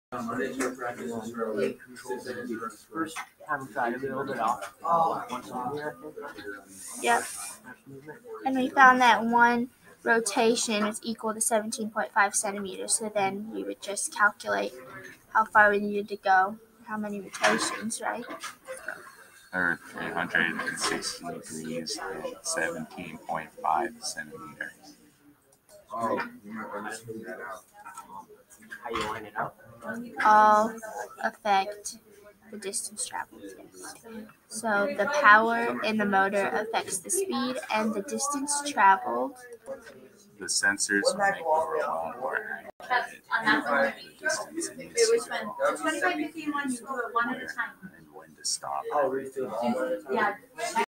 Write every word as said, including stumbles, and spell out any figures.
First time we try to build it off. Oh, once a year, I think. Yep. And we found that one rotation is equal to seventeen point five centimeters. So then we would just calculate how far we needed to go, how many rotations, right? Or three hundred sixty degrees and seventeen point five centimeters. Oh, you might want to smooth that out. How you line it up? All affect the distance traveled, yes. So the power in the motor affects the speed and the distance traveled. The sensors will make the robot more accurate and the distance it needs to go, and when to stop. Oh, really?